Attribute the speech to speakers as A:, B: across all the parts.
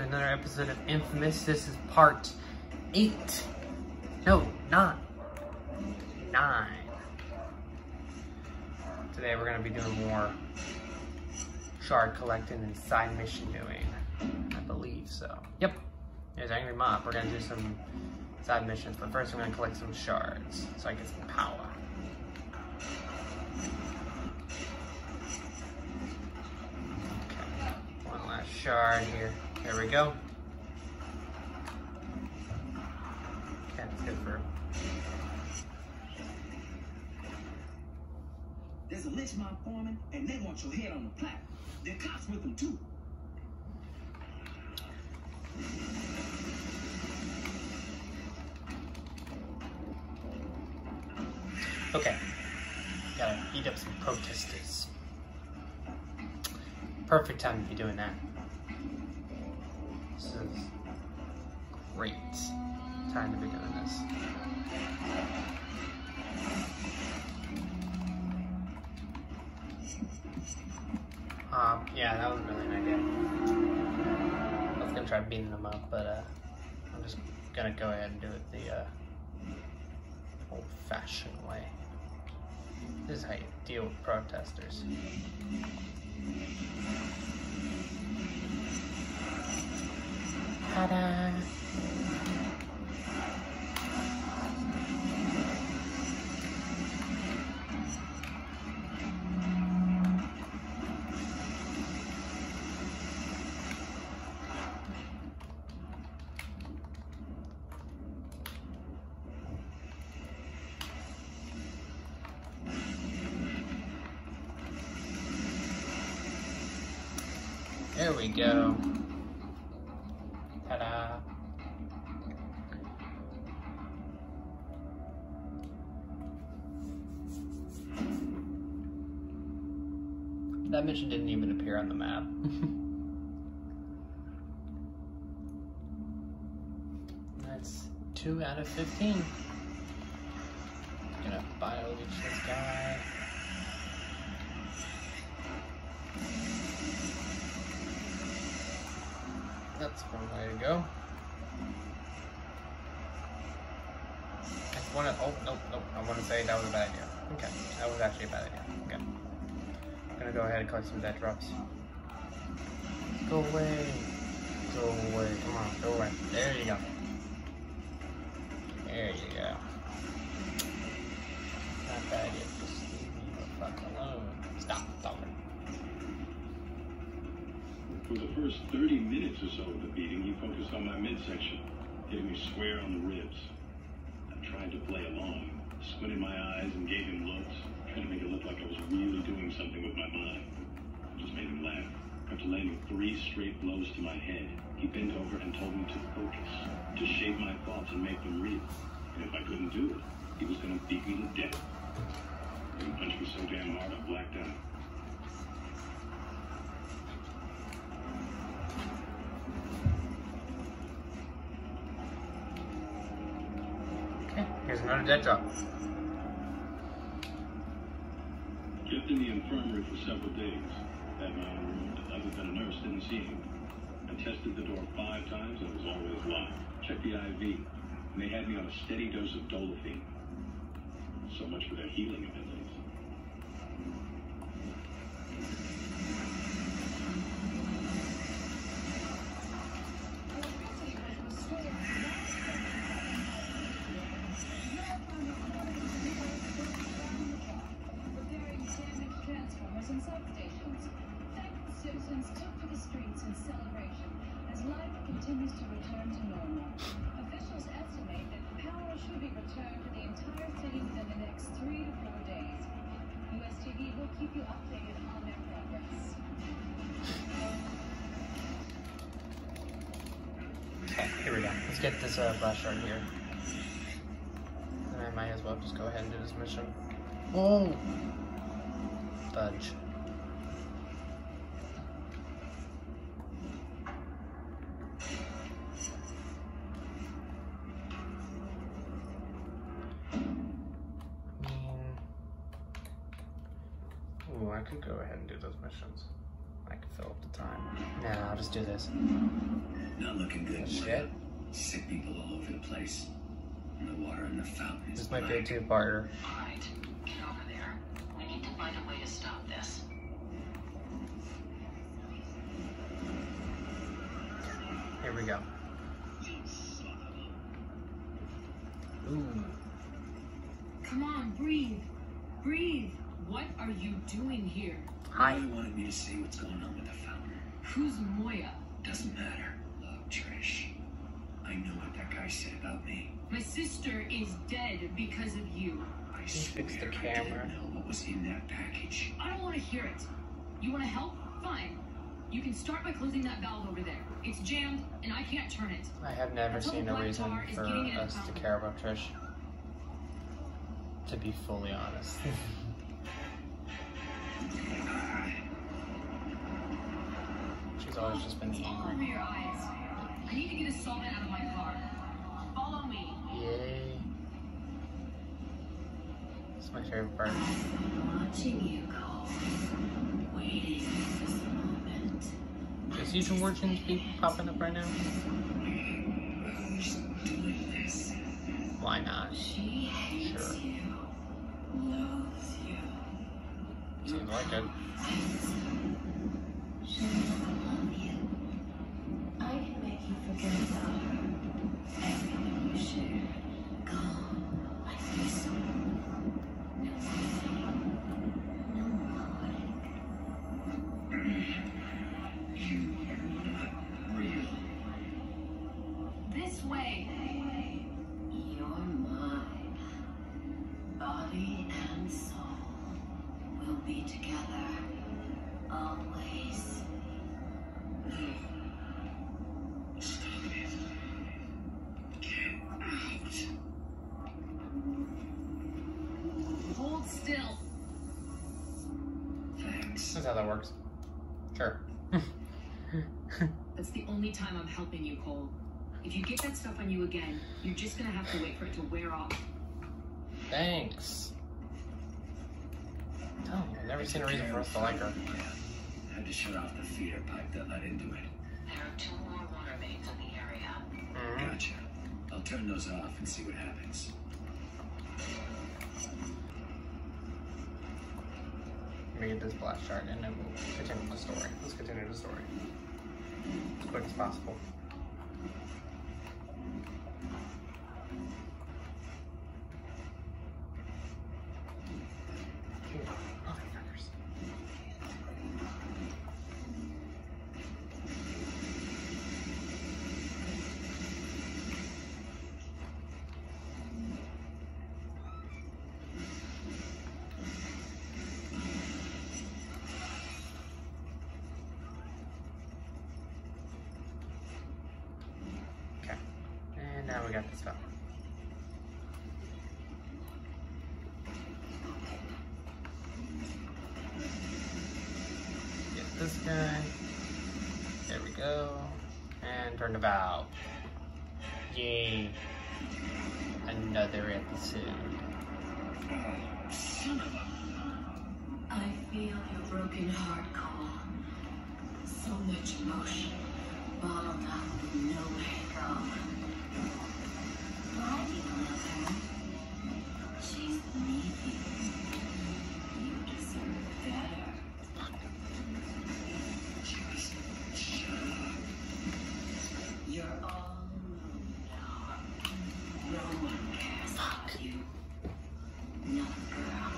A: another episode of Infamous. This is part 8. No, 9. Today we're going to be doing more shard collecting and side mission doing. I believe so. Yep. There's Angry Mob. We're going to do some side missions, but first I'm going to collect some shards so I get some power. Okay. One last shard here. There we go. Okay, that's good for...
B: There's a lynch mob forming, and they want your head on the plaque. There are cops with them, too.
A: Okay. Gotta eat up some protesters. Perfect time to be doing that. This is great time to be doing this. Yeah, that was really an idea. I was gonna try beating them up, but I'm just gonna go ahead and do it the old-fashioned way. This is how you deal with protesters. Ta-da! There we go. Ta-da. That mission didn't even appear on the map. That's 2 out of 15. Gonna bio-leech this guy. That's one way to go. Oh, nope. I want to say that was a bad idea. Okay, that was actually a bad idea. Okay. I'm gonna go ahead and collect some dead drops. Go away. Go away. Come on, go away. There you go. There you go. Not bad idea. Just leave me the fuck alone. Stop talking.
C: For the first 30 minutes or so of the beating, he focused on my midsection, hitting me square on the ribs. I tried to play along, squinted my eyes and gave him looks, trying to make it look like I was really doing something with my mind. I just made him laugh. After landing 3 straight blows to my head, he bent over and told me to focus, to shape my thoughts and make them real. And if I couldn't do it, he was going to beat me to death. He punched me so damn hard I blacked out.
A: Here's another dead drop.
C: Kept in the infirmary for several days. Had my own room, but other than a nurse, didn't see him. I tested the door 5 times and it was always locked. Checked the IV, and they had me on a steady dose of Dolafine. So much for their healing abilities.
D: And substations. Thankful citizens took to the streets in celebration as life continues to return to normal. Officials estimate that power should be returned to the entire city within the next 3 to 4 days. US TV will keep you updated on their progress.
A: Okay, here we go. Let's get this blast shard here. And I might as well just go ahead and do this mission. Whoa! Fudge. Ooh, I could go ahead and do those missions. I can fill up the time. Nah, I'll just do this.
B: Not looking good.
A: Shit.
B: Sick people all over the place. And the water in the fountain is
A: This might be a
B: black.
A: two-parter.
E: Alright, get over there. We need to find a way to stop this.
A: Here we go. Ooh.
F: Come on, breathe. Breathe. What are you doing here?
A: Hi.
B: You wanted me to see what's going on with the fountain.
F: Who's Moya?
B: Doesn't matter. Look, Trish. I know what that guy said about me.
F: My sister is dead because of you.
B: I
A: fix the
B: swear I
A: camera.
B: didn't know what was in that package.
F: I don't want to hear it. You want to help? Fine. You can start by closing that valve over there. It's jammed, and I can't turn it.
A: I have never
F: Until
A: seen
F: the
A: a
F: black
A: reason
F: tar is
A: for
F: getting in the
A: us to
F: fountain.
A: care about Trish. To be fully honest. She's always just been
F: It's all over
A: angry.
F: your eyes. I need to get a solvent out of my car. Follow me.
A: Yay. It's my favorite part.
E: Watching you go. Waiting for this moment.
A: Does Future Fortunes be popping up right now?
B: Who's doing this?
A: Why not?
E: She hates
A: Sure.
E: you. Loves you.
A: Seems like it.
E: She'll never love you. I can make you forget about her. Everything you shared. Gone. Like this. No feeling. No knowing.
B: You are not real.
F: This way.
E: You're mine. Body and soul will be together. Always.
B: Stop it. Get out.
F: Hold still.
B: Thanks.
A: That's how that works. Sure.
F: That's the only time I'm helping you, Cole. If you get that stuff on you again, you're just gonna have to wait for it to wear off.
A: Thanks. Oh, I've never seen a reason for us to like her.
B: Yeah. Had to shut off the feeder pipe that let into it.
E: There are 2 more water mains in the area.
A: Mhm.
B: Gotcha. I'll turn those off and see what happens.
A: Let me get this blast shard and then we'll continue the story. Let's continue the story. As quick as possible. Ooh, motherfuckers. Okay. And now we got the stuff. Get this guy. There we go. And turn the valve. Yay. Another episode.
B: Son of a...
E: I feel your broken heart, Cole. So much emotion bottled up with nowhere to go. Why do you love her? She's leaving. You deserve better.
B: Just shut up.
E: You're all alone now. No one cares about you. Not a girl.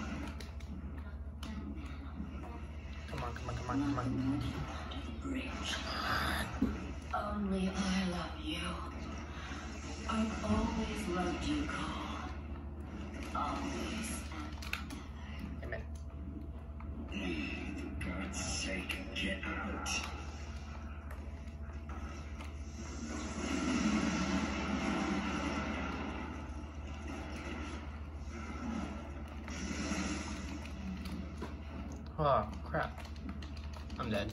A: Come on, come on, come on, come on.
E: Under the bridge. Only I love you. I've always loved you, Cole. Always and
A: Amen.
B: For God's sake, get out.
A: Oh, crap. I'm dead.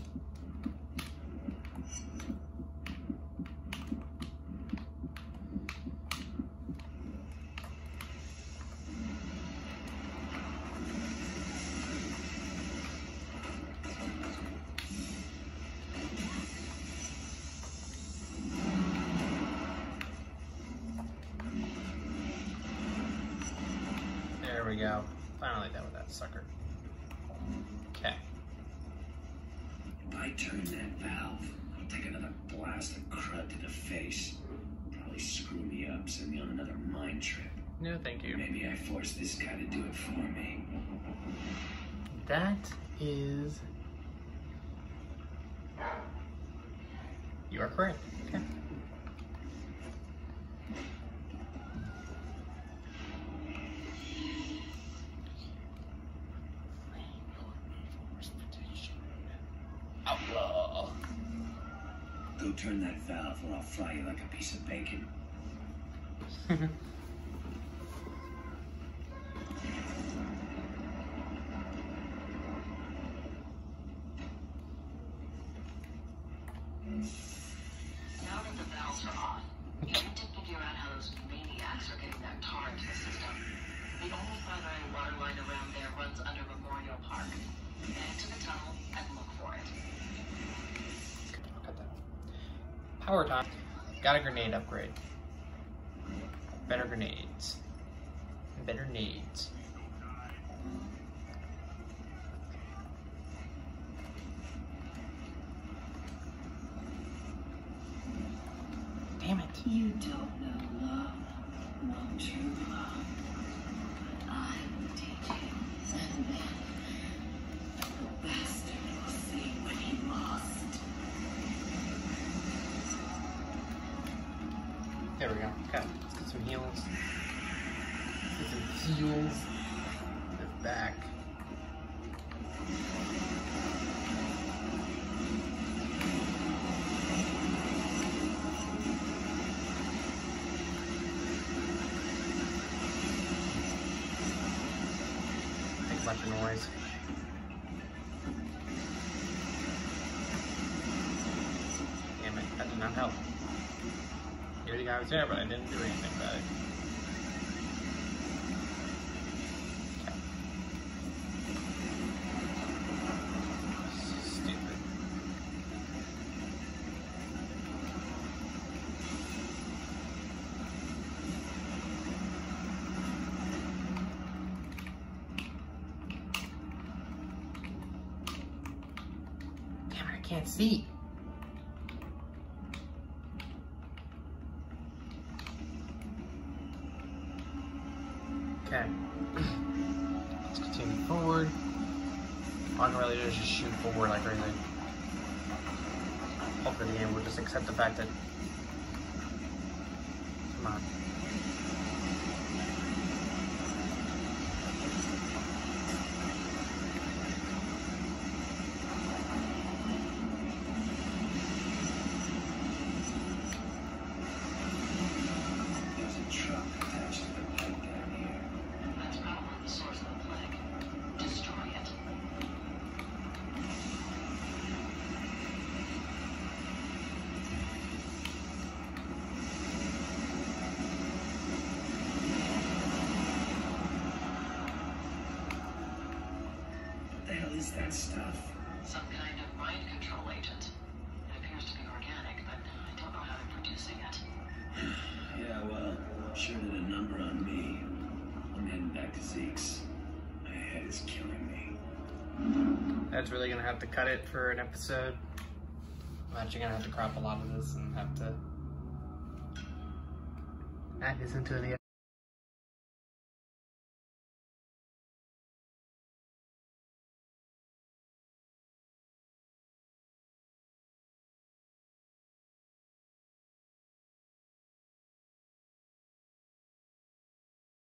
A: we go. Finally done with that sucker. Okay.
B: If I turn that valve, I'll take another blast of crud to the face. Probably screw me up, send me on another mind trip.
A: No, thank you.
B: Maybe I force this guy to do it for me.
A: That is... You are correct. Okay. Outlaw.
B: Go turn that valve or I'll fry you like a piece of bacon.
G: Now that the valves are off, you need to figure out how those maniacs are getting that tar into the system. The only primary water line around there runs under Memorial Park. Head to the tunnel and look for it.
A: Cut that. Power time. Got a grenade upgrade. Better grenades. Better nades. Damn it.
E: You don't know love, no true love. But I will teach you. And then the bastard will see what he lost.
A: There we go. Okay. Let's get some heals. Get some heals. Lift back. Make a bunch of noise. Damn it, that did not help. Knew the guy was there, but I didn't do anything about it. Okay. Stupid. Damn it, I can't see. Okay. Let's continue forward. All I can really do is just shoot forward like crazy. Hopefully the game will just accept the fact that... Come on.
B: There's a truck attached to the pipe down here.
G: That's probably the source of the plague. Destroy it.
B: What the hell is that stuff?
G: Some kind of mind control agent. It appears to be organic, but I don't know how they're producing it.
B: Yeah, well, sure did a number on me. I'm heading back to Zeke's. My head is killing me.
A: That's really gonna have to cut it for an episode. I'm actually gonna have to crop a lot of this and have to add this into the